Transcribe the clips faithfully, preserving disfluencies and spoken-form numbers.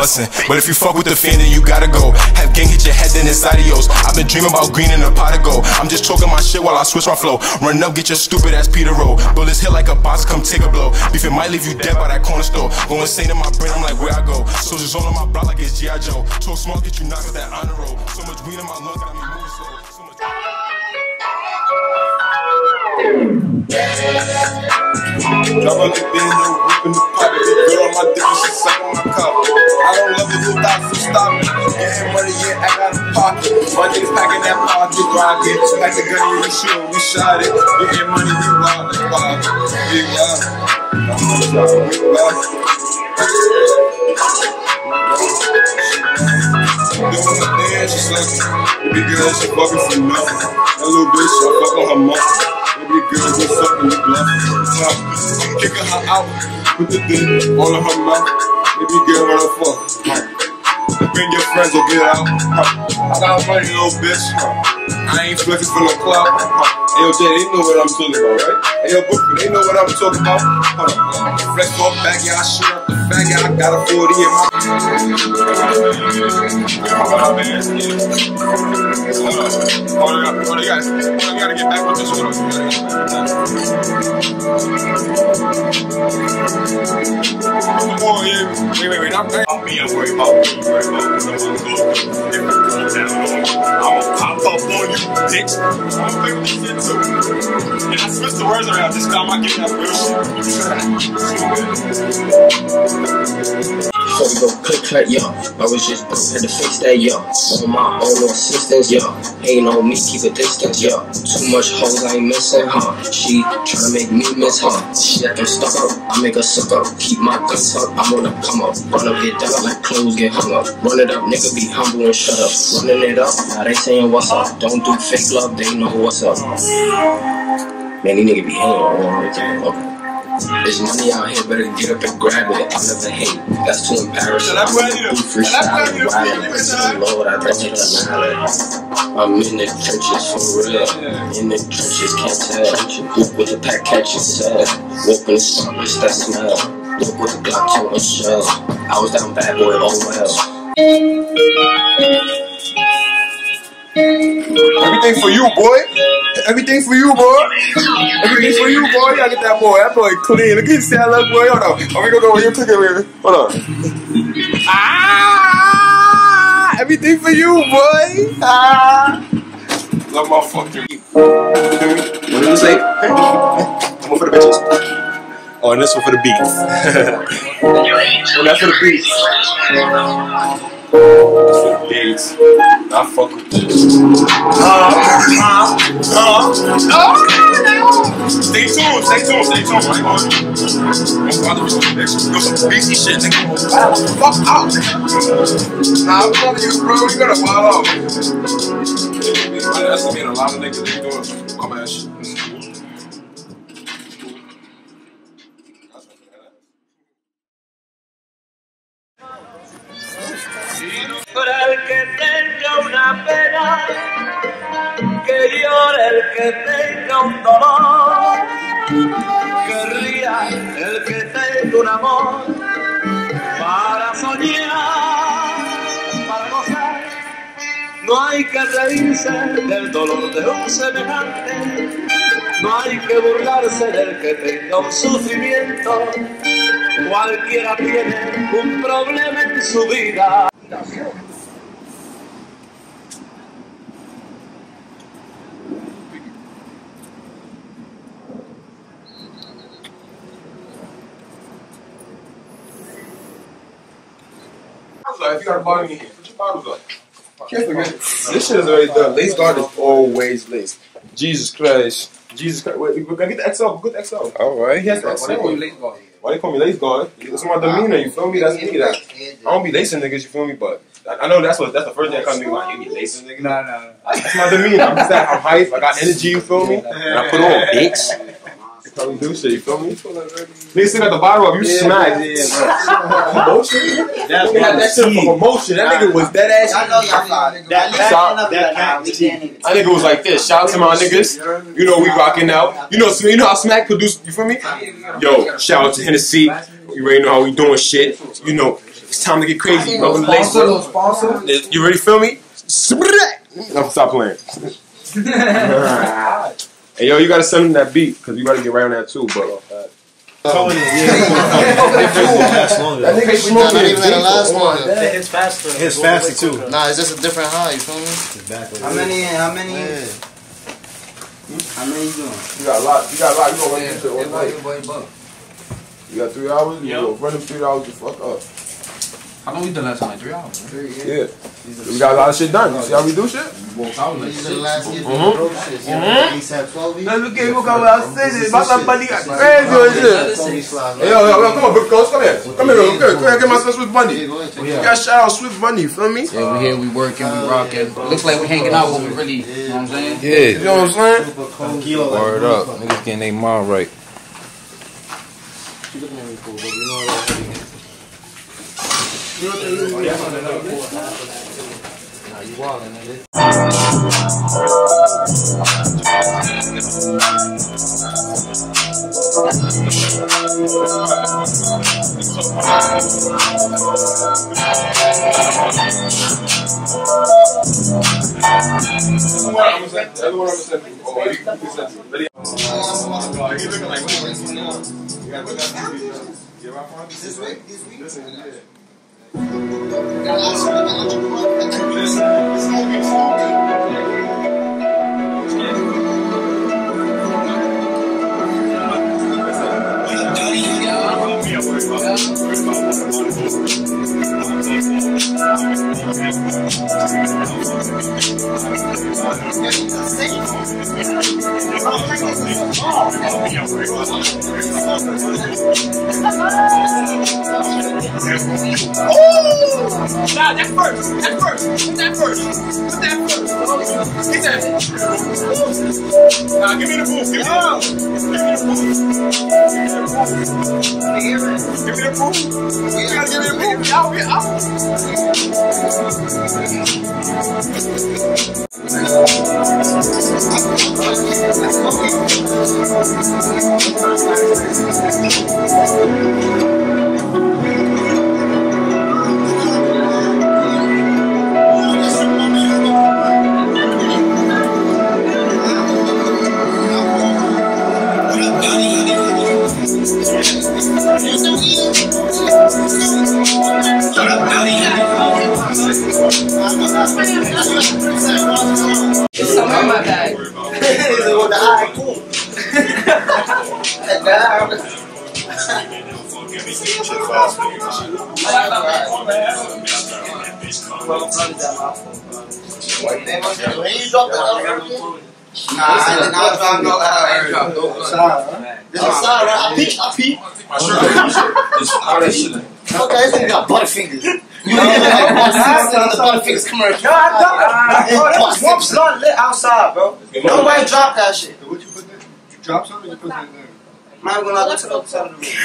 bustin'. But if you fuck with the fan, then you gotta go. Have gang hit your head, then it's adios. I've been dreaming about green in a pot of gold. I'm just talking my shit while I switch my flow. Run up, get your stupid ass Peter roll. Bullets hit like a box, come take a blow. Beef it might leave you dead by that corner store. Go insane in my brain, I'm like, where I go? Soldiers all on my block like it's G I Joe. Talk small, get you knocked with that honor roll. So much weed in my lungs, got me moving slow. So much Drop on the bend, no whip in the pocket. Girl on my dick and she suck on my cup. I don't love it without some stopping. Getting money, yeah, I got a pocket. My niggas packing that pocket rocket. Pack the gun in the shoe, we shot it. Getting money, we wild like wild. Big wild. I'm gonna drop a big wild. Doing the dance, she sucking. Baby girl, she fucking for nothing. That little bitch, I fuck on her muscle. Baby girl, we sucking, we bluffing. I'm kicking her out, put the thing all in her mouth. Baby girl, what the fuck? Bring your friends or get out. I got money, little bitch. I ain't flexing for no clout. Hey, yo, Jay, they know what I'm talking about, right? Hey, yo, Booker, they know what I'm talking about. Hold on. Flex for a bag, yeah, I shoot up the fag, yeah, I got a forty in my. Hold on, hold on, guys. Hold on, we gotta get back with this. Hold on. Oh, yeah. Wait, wait, wait. I'm me. I'm worried about me. I'm worried about I'm gonna pop up on you, bitch. I'm gonna play with this shit too. And I switched the words around. This time I get that real shit. Before we go click clack, yo, I was just broke, had to fix that, yo. On my own assistance, yo. Ain't on me, keep a distance, yo. Too much hoes I ain't missing, huh? She tryna make me miss her. She actin' stuck up, I make her suck up. Keep my guns up, I'm on the come up. Run up, get down like clothes get hung up. Run it up, nigga, be humble and shut up. Running it up, now they saying what's up. Don't do fake love, they know what's up. Man, these niggas be hating on everything. Okay. There's money out here, better get up and grab it. I'll never hate, that's too embarrassing. I'm in the booth freestyling, wildin'. Lord, I don't need a I'm in the trenches for real. In the trenches, can't tell. Look with the pack, catch and sell. Walk in the spotless, that smell. Look with the Glock to a shell. I was down bad boy, oh well. Everything for you, boy. Everything for you, boy. Everything for you, boy. You gotta get that boy. That boy clean. Look at his stand up, boy. Hold on. Oh, we gonna go here. Click it, baby. Hold on. Ah! Everything for you, boy. Ah! Love my fucking. What did you say? Hey. I'm one for the bitches. Oh, and this one for the beats. And that's for the beats. Dates. I fuck with this. Uh, uh, uh, uh, stay tuned, stay tuned, stay tuned. Right on. Don't bother me with this. Go some beastie shit, nigga. Wow, fuck out. Nah, I'm telling you, bro, you gotta wild out. That's gonna be a lot of niggas that doing come ass shit. Para el que tenga una pena, que llore el que tenga un dolor, que ría el que tenga un amor, para soñar, para gozar. No hay que reírse del dolor de un semejante, no hay que burlarse del que tenga un sufrimiento. Cualquiera tiene un problema en su vida. If you got a bottle in your hand, put your bottles up. Can't forget. This shit is already done. LaceGod is always laced. Jesus Christ. Jesus Christ. Wait, we're gonna get the X L. Go get the X L. Alright. He has the X L. Why they call you LaceGod? Why they call me LaceGod? That's my demeanor, you feel me? That's me. That. I don't be lacing niggas, you feel me? But I know that's what that's the first thing that comes to me. Like, you be lacing niggas. Nah, nah. That's my demeanor. I'm just that. I'm hype. I got energy, you feel me? And I put on dicks. How we do shit, you feel me? Niggas still got the bottle up, you yeah, smacked. Yeah, promotion? That, that, that shit for promotion. That nigga was dead ass. I know y'all. That, that, that, that nigga was like this. Shout out to my niggas. You know we rocking out. You know, you know how Smack produced, you feel me? Yo, shout out to Hennessy. You already know how we doing shit. You know, It's time to get crazy. Welcome to Lace, bro. Sponsor. You ready? Feel me? I'm stop playing. Hey yo, you gotta send him that beat because we gotta get right on that too, bro. That nigga smoking. Not even that last one. It hits faster. It hits faster too. Nah, it's just a different high. You feel me? Exactly. How many? How many? How many you doing? You got a lot. You got a lot. You gonna run this shit all night. Everybody, You got three hours. You gonna run them three hours to fuck up. How long we done last time? Like three hours. Three, yeah. yeah. We got a lot of shit done. You see how we do shit? Well, I was like, These are the last years Mm-hmm. of shit. You know, he said twelve. Now look at look how I said it. My somebody got crazy on shit. Hey yo, yo, yo, come on, big girls, come here. Come here, come here, come here, get my son Swift Bunny. You got shout out Swift Bunny, you feel me? yeah, we here, we working, we rocking. Looks like we hanging out, but we really, you know what I'm saying? Yeah. You know what I'm saying? Word up. Niggas getting their mind right. You know what they do? Nah, you wildin', nigga. This week? This week? Nah, that first. That first. Put that first. Put that first. Get that. Nah, give me the booth. Give me the booth. Give me the booth. You gotta give me the booth. Out, get out. It's somewhere in my bag. With the eye, cool. When you drop that, Nah, I did not drop no airdrop. this is side, right? I peep, I peep. Okay, this nigga got butterfingers. You know, like one season on the butterfingers commercial. No, I don't. Bro, this blunt lit outside, bro. Nobody dropped that shit. What you put there? You drop something? You put that there. Man, when I go to the other side of the room.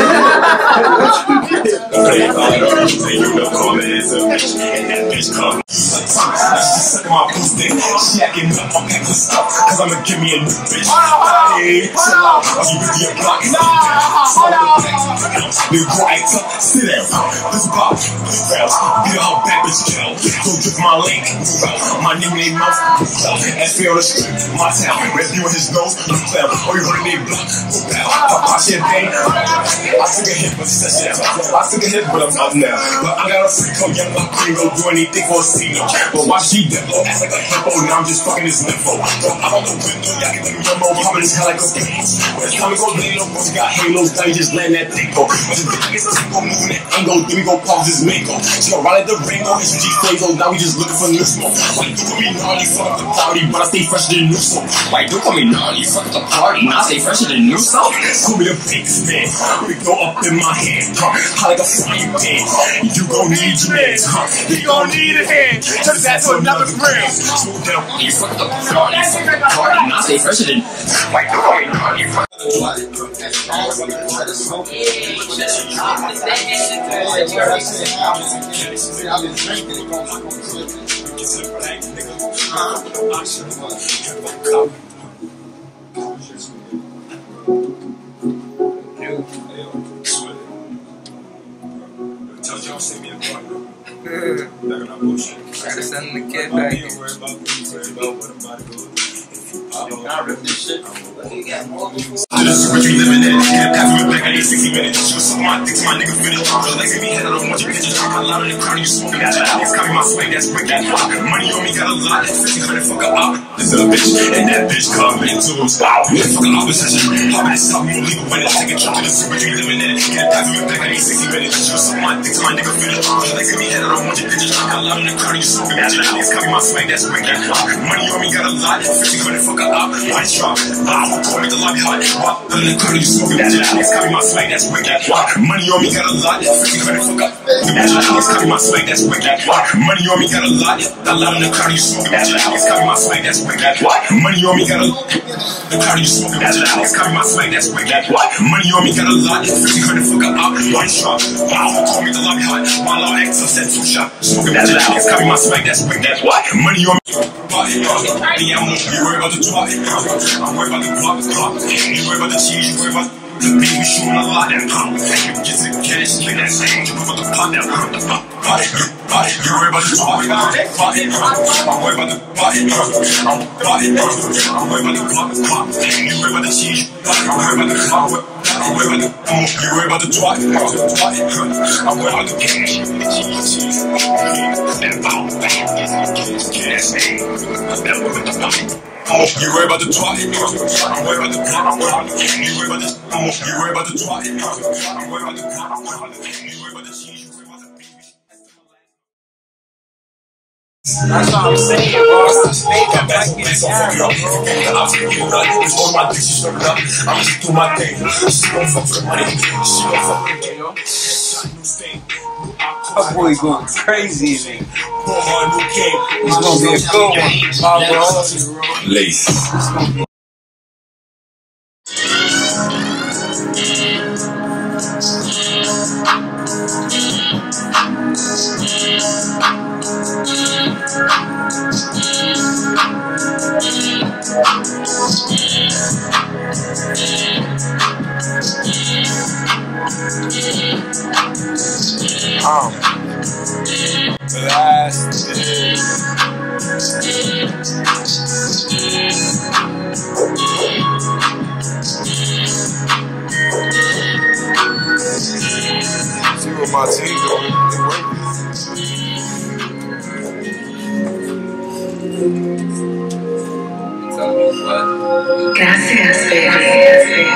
Suck my pussy, shacking up, I'm packing stuff, cause I'ma give me a new bitch. Hey, chill out, are you with your block? Hold on, New quiet, sit down, this pop, this bounce, get out back, bitch, kill. Go drip my link, my name ain't mouth, S P on the street, my town, red view in his nose, look down, oh, you heard a block, go down, pop my champagne. I took a hit, but set down. I took a hit, but I'm up now. But I got a freak on young, my queen, go do anything for a scene. But why she dead low, ass like a hippo, now I'm just fucking this nympho. I'm on the window, y'all can let me jump over, I'm in his hell like a bitch. When it's time to go lay low, boys got halos, now you just land that thing, go. But just think it's a single move, that ain't go, then we go pause this mango. She gon' ride like the rainbow, S G Fazo, now we just looking for new smoke. Like, don't call me naughty, fuck up the party, but I stay fresher than new smoke. Like, don't call me naughty, fuck up the party, now I stay fresher than new smoke. Call me the big spin, we go up in my hand, huh? Hot like a frying pan. You gon' need your man, huh? You gon' need a hand, turn that to another brand. Slow down, you fuck up the party, fuck up the party, now I stay fresher than. Like, don't call me naughty, fuck up the party. I've been drinking. don't send me a partner. Better not bullshit. Gotta send the kid back. Don't worry about me, worry about what I'm about to go through. I rip this shit. This is what you living in. Get a pass with back, I need sixty minutes. She was sucking my dick to my nigga finish. Feel like me head, I don't want you bitches. I'm loud in the crowd, you smoking that shit. Niggas copy my swag, that's wicked. Money on me, got a lot. fifty hundred, fuck her up. This is a bitch, and that bitch come into a spot. Fucking opposition. Pop it, stop me, leave a winner. Take a trip to this is what you living in. Get a pass with back, I need sixty minutes. She was sucking my dick to my nigga finish. Feel like me head, I don't want you bitches. I'm loud in the crowd, you smoking that shit. Niggas copy my swag, that's wicked. Money on me, got a lot. fifty hundred, fuck her up. One shot, wow, call me the lobby hot. Walk in the crowd, you smoking that shit. Niggas copy my swag, that's wicked. Money on me, got a lot. fifty hundred, fuck up. Niggas copy my swag, that's wicked. Money on me, got a lot. That loud in the crowd, you smoking that shit. Niggas copy my swag, that's wicked. Money on me, got a lot. The crowd, you smoking that shit. Niggas copy my swag, that's wicked. Money on me, got a lot. fifty hundred, fuck up. One shot, wow, call me the lobby hot. While I X, I said two shot. Smoking that shit. Niggas copy my swag, that's wicked. Money on me. Yeah, I'm worried about the drop. I'm worried about the pop, pop. You worried about the cheese, you worried about the beef, we shooting a lot that pop. You get some cash, get that same. You put the pot down, the pop, pot, pot. You worried about the pop, pot. I'm worried about the pot, I'm pot. I'm worried about the pop, pop. You worried about the cheese, I'm worried about the pop. I'm worried about the boom, you worried about the twat, twat. I'm worried about the cash, the cheese, cheese. That pop, cash, that woman, the pop. You worry about the twat, I'm worried about the plot, I'm worried about the game. You worry about the, you worry about the twat, I'm worried about the plot, I'm worried about the game. You worry about the cheese, you worry about the baby. That's what I'm saying, bro. Stay back, back in the arrow, bro. I'm taking it up, it's all my dick, she's straight up. I'm just doing my thing. She gon' fuck for the money, she gon' fuck for the yo. That boy going crazy, man. He's gonna be a good one, my bro. Lace. Um, last day. See what my team doing. They working. Tell me what? Gracias, baby.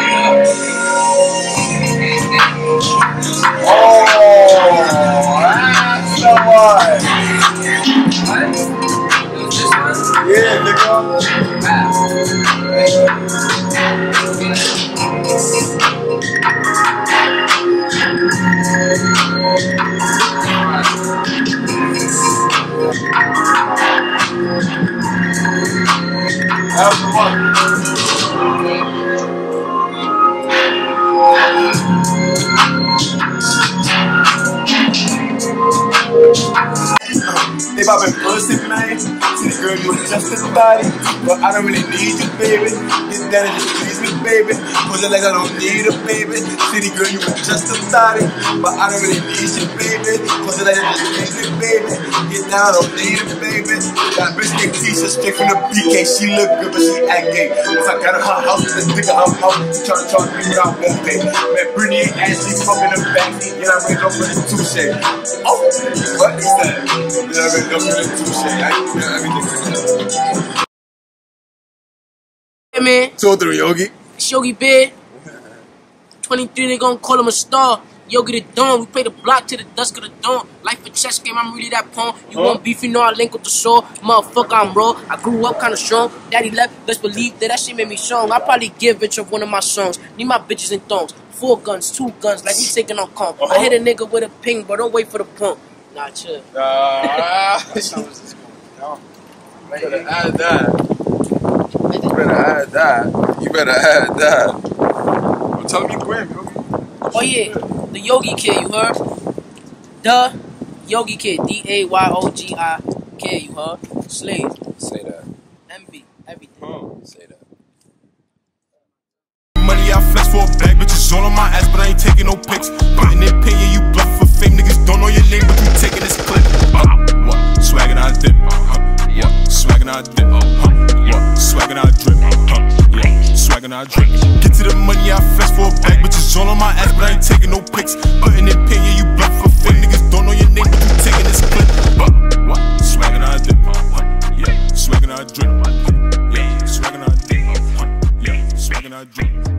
Oh, that's the one. Yeah, nigga. That's the one. They poppin' pussy, man. See the girl, you adjust the body. But I don't really need you, baby. Get down and just please me, baby. Pussy like I don't need a baby. See the girl, you adjust the body. But I don't really need you, baby. Pussy like I just please me, baby. Get down, I don't need a baby. That bitch get t-shirt straight from the B K. She look good, but she act gay. If I got her house, this nigga, I'm out. Tryna charge me what I won't pay. Man, Brittany ain't ass, she fucking the backseat. And I ran up with a touche. Oh, what is that? And I ran up with a touche. I Hey man, two three Yogi. it's Yogi Bear. twenty-three, they gon' call him a star. Yogi the Dawn, we play the block till the dusk of the dawn. Life a chess game, I'm really that pawn. You huh? want beef, you know I link with the soul. Motherfucker, I'm raw. I grew up kinda strong. Daddy left, let's believe that that shit made me strong. I probably give bitch of one of my songs. Need my bitches in thongs. Four guns, two guns, like we taking on comp. Uh-huh. I hit a nigga with a ping, but don't wait for the pump. Nah, chill. Uh, you better add that. You better add that. You better add that. Well, tell me Grim, Yogi. Oh yeah, the Yogi Kid, you heard? The Yogi Kid, D A Y O G I K, you heard? Slave. Say that. M B, everything. Oh, say that. Money I flex for a bag, bitches all on my ass, but I ain't taking no pics. Putting it pin, yeah, you bluff for fame, niggas don't know your name, but you taking this clip. Uh, what? Swaggin' I dip. Uh, yeah. Swaggin' I dip. Uh, what? Swaggin' I drip. Uh, yeah. Swaggin' I drip. Get to the money, I flex for a bag. Bitches all on my ass, but I ain't taking no pics. Putting in pain, yeah, you bluff for fame. Niggas don't know your name, but you taking this clip. Uh, what? Swaggin' I dip. Uh, yeah. Swaggin' I drip. Yeah. Swaggin' I dip. Uh, yeah. Swaggin' I drip.